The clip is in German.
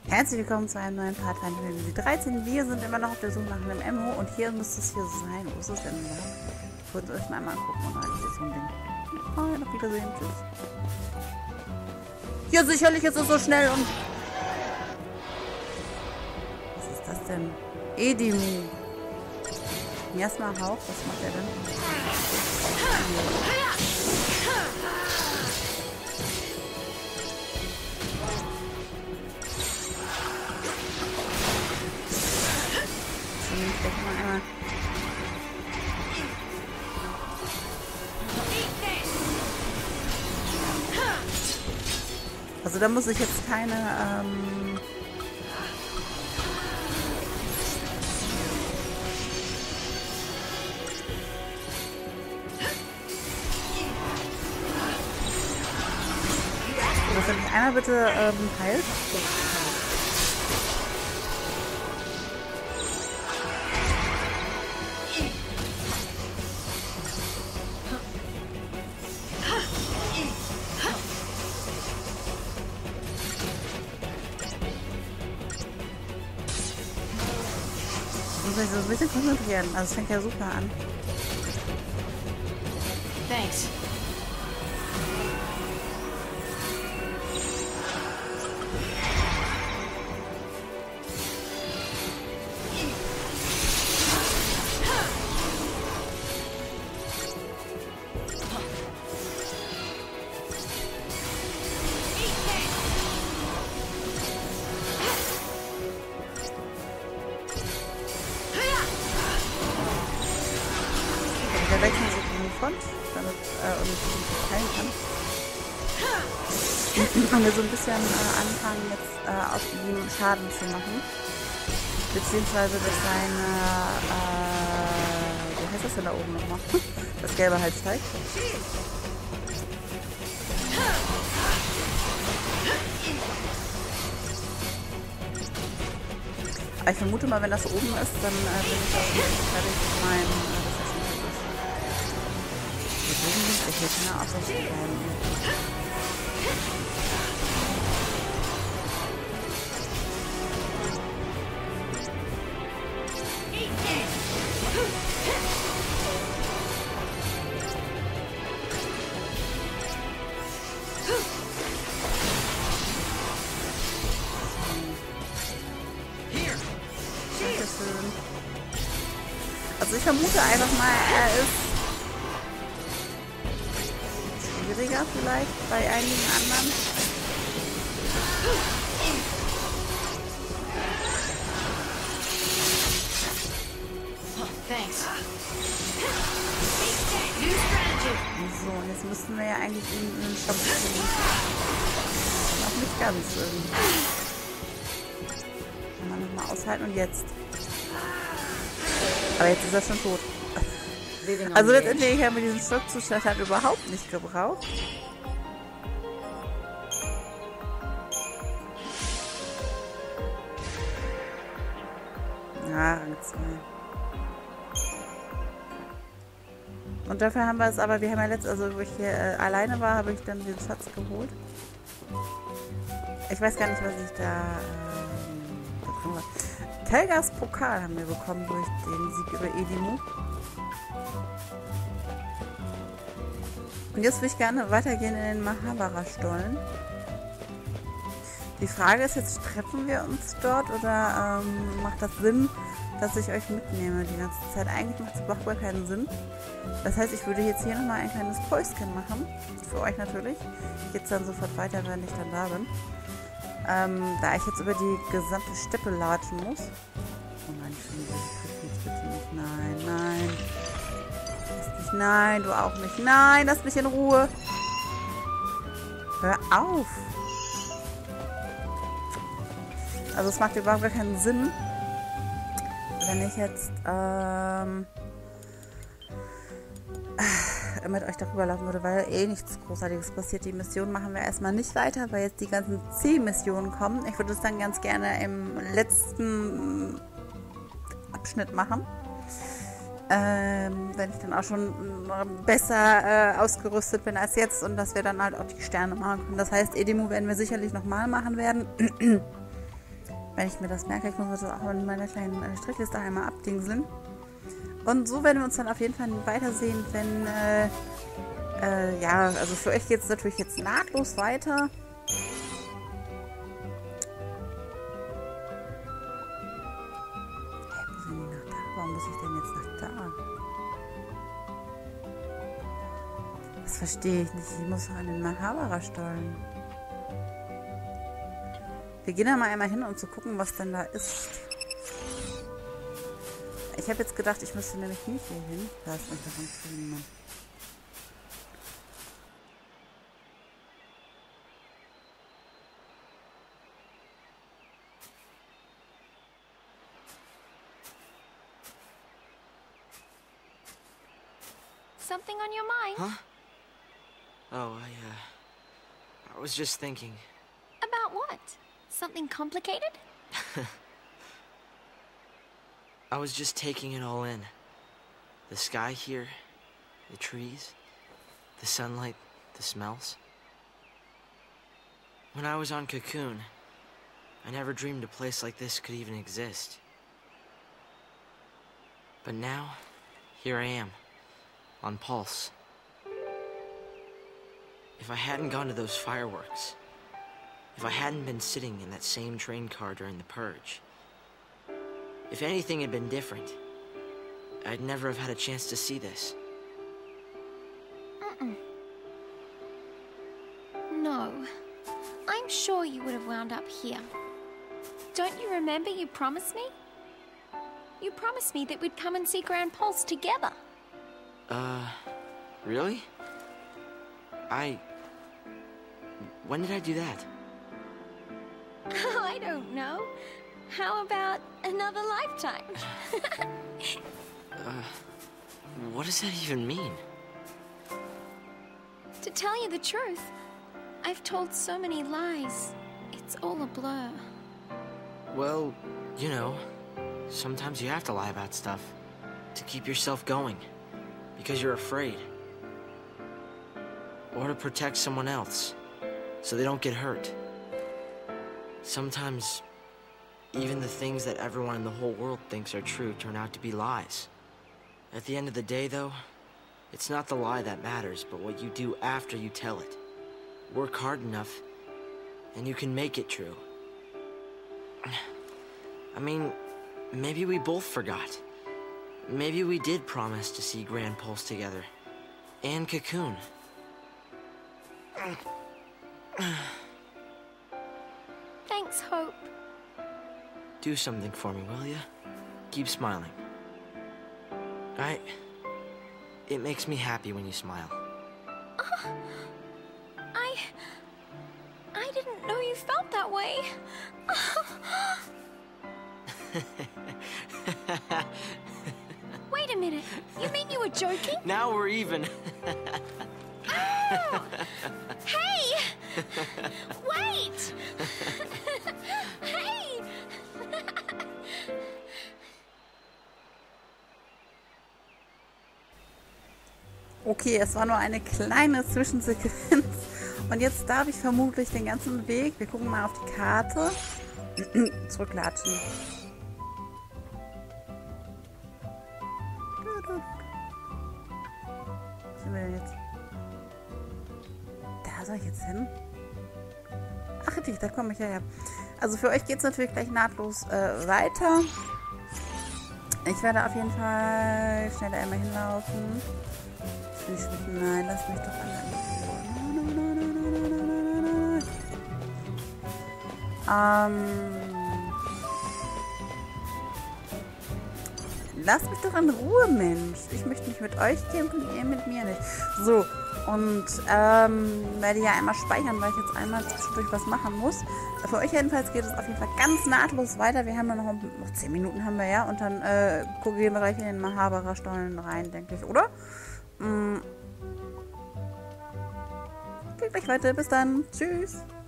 Herzlich willkommen zu einem neuen Part Final Fantasy 13. Wir sind immer noch auf der Suche nach einem Ammo und hier müsste es hier sein. Wo ist es denn da? Ich wollte es euch mal einmal angucken. Oh nein, das ist so ein Ding. Oh, auf Wiedersehen. Tschüss. Ja, sicherlich ist es so schnell und... Was ist das denn? Edimu. Miasma Hauch, was macht er denn? Ich denke mal einmal. Also da muss ich jetzt keine was soll ich einmal bitte heilt? Ich muss mich so ein bisschen konzentrieren. Also es fängt ja super an. Thanks. Der wechselt sich in die Front, damit und teilen kann. Und wir so ein bisschen anfangen jetzt auf ihn Schaden zu machen. Beziehungsweise dass seine wie heißt das denn da oben nochmal? Das gelbe Halsteig. Aber ich vermute mal, wenn das oben ist, dann bin ich auch nicht fertig mit meinem ich hier keine Aussicht bleiben. Dankeschön. Also ich vermute einfach mal, er ist schwieriger vielleicht bei einigen anderen. Thanks. So, und jetzt müssten wir ja eigentlich in den Shop gehen. Auch nicht ganz irgendwie. Kann man nochmal aushalten und jetzt. Aber jetzt ist er schon tot. Also letztendlich haben wir diesen Schockzustand halt überhaupt nicht gebraucht. Ja, Rang 2. Und dafür haben wir es aber, wir haben ja letztens, also wo ich hier alleine war, habe ich dann den Schatz geholt. Ich weiß gar nicht, was ich da bekommen habe. Telgas Pokal haben wir bekommen durch den Sieg über Edimu. Und jetzt würde ich gerne weitergehen in den Mahabara-Stollen. Die Frage ist jetzt, treffen wir uns dort oder macht das Sinn, dass ich euch mitnehme die ganze Zeit? Eigentlich macht es überhaupt gar keinen Sinn. Das heißt, ich würde jetzt hier nochmal ein kleines Päuschen machen. Für euch natürlich. Geht es dann sofort weiter, wenn ich dann da bin. Da ich jetzt über die gesamte Steppe latschen muss. Oh nein, ich krieg jetzt bitte nicht. Nein, nein. Nein, du auch nicht. Nein, lass mich in Ruhe. Hör auf. Also es macht überhaupt gar keinen Sinn, wenn ich jetzt mit euch darüber laufen würde, weil eh nichts Großartiges passiert. Die Mission machen wir erstmal nicht weiter, weil jetzt die ganzen C-Missionen kommen. Ich würde es dann ganz gerne im letzten Abschnitt machen. Wenn ich dann auch schon besser ausgerüstet bin als jetzt und dass wir dann halt auch die Sterne machen können. Das heißt, Edimu werden wir sicherlich nochmal machen werden. Wenn ich mir das merke, ich muss das auch in meiner kleinen Strichliste einmal abdingseln. Und so werden wir uns dann auf jeden Fall weitersehen, wenn, ja, also für euch geht es natürlich jetzt nahtlos weiter. Warum muss ich denn jetzt nach da? Das verstehe ich nicht. Ich muss an den Mahabara-Stollen. Wir gehen da mal einmal hin, um zu gucken, was denn da ist. Ich habe jetzt gedacht, ich müsste nämlich nicht hier hin. Da ist nicht davon niemand. Something on your mind? Huh? Oh, I was just thinking. About what? Something complicated? I was just taking it all in. The sky here, the trees, the sunlight, the smells. When I was on Cocoon, I never dreamed a place like this could even exist. But now, here I am, on Pulse. If I hadn't gone to those fireworks, if I hadn't been sitting in that same train car during the purge, if anything had been different, I'd never have had a chance to see this. No. I'm sure you would have wound up here. Don't you remember you promised me? You promised me that we'd come and see Grand Pulse together. Really? When did I do that? I don't know. How about another lifetime? What does that even mean? To tell you the truth, I've told so many lies. It's all a blur. Well, you know, sometimes you have to lie about stuff to keep yourself going because you're afraid. Or to protect someone else so they don't get hurt. Sometimes even the things that everyone in the whole world thinks are true turn out to be lies. At the end of the day, though, it's not the lie that matters, but what you do after you tell it. Work hard enough, and you can make it true. I mean, maybe we both forgot. Maybe we did promise to see Grand Pulse together. And Cocoon. Thanks, Hope. Do something for me, will ya? Keep smiling. It makes me happy when you smile. I didn't know you felt that way. Wait a minute. You mean you were joking? Now we're even. Oh! Hey! Wait! Hey! Okay, es war nur eine kleine Zwischensequenz. Und jetzt darf ich vermutlich den ganzen Weg, wir gucken mal auf die Karte, zurücklatschen. Was sind wir denn jetzt? Da soll ich jetzt hin? Ach, richtig, da komme ich ja her. Also für euch geht es natürlich gleich nahtlos weiter. Ich werde auf jeden Fall schneller einmal hinlaufen. Nein, lass mich doch an. Lasst mich doch in Ruhe, Mensch. Ich möchte nicht mit euch kämpfen, ihr mit mir nicht. So, und werde ja einmal speichern, weil ich jetzt einmal zwischendurch was machen muss. Für euch jedenfalls geht es auf jeden Fall ganz nahtlos weiter. Wir haben ja noch 10 Minuten haben wir ja. Und dann gucken wir gleich in den Mahabara-Stollen rein, denke ich, oder? Geht gleich weiter. Bis dann. Tschüss.